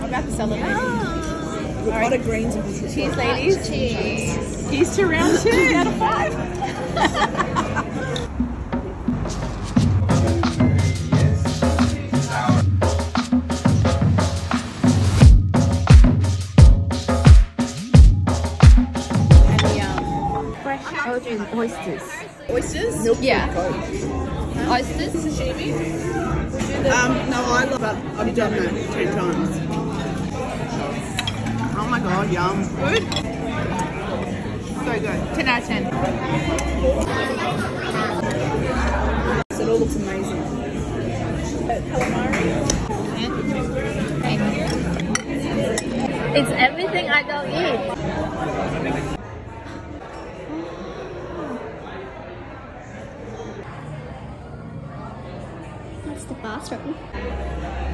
about to celebrate. With a lot of greens and vegetables. Cheers, ladies. Cheers. Here's to round 2 out of 5. Oysters. Oysters? Milk Yeah. Coke. Oysters? Sashimi. No, I love that. I've done that 10 times. Oh my god, yum. Good. So good. 10 out of 10. It all looks amazing. Calamari. Thank you. It's everything I don't eat. That's the bathroom.